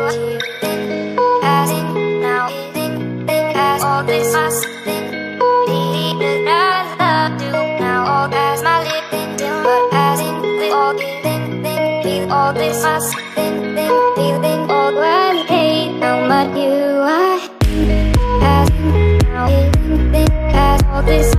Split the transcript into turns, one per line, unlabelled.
you been passing now? Think as all this must been needed. I love you now, all past my living till but passing with all giving. Feel all this must been feeling all when hate how much you are passing now. Think as all this